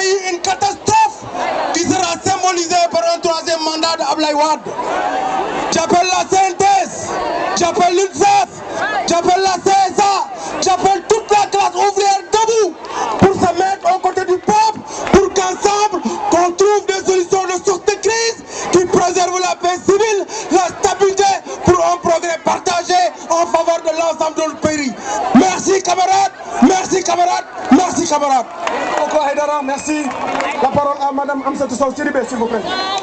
pays une catastrophe qui sera symbolisée par un troisième mandat d'Abdoulaye Wade. J'appelle la CNTS, j'appelle l'UNSAS, j'appelle la CSA, j'appelle toute la classe ouvrière debout pour se mettre aux côtés du peuple, pour qu'ensemble, qu'on trouve des solutions de sortie de crise qui préservent la paix civile, la stabilité pour un progrès partagé en faveur de l'ensemble de notre pays. Merci camarades, merci camarades, merci camarades. Merci. La parole à Madame Amsatou Sow Sidibé, s'il vous plaît.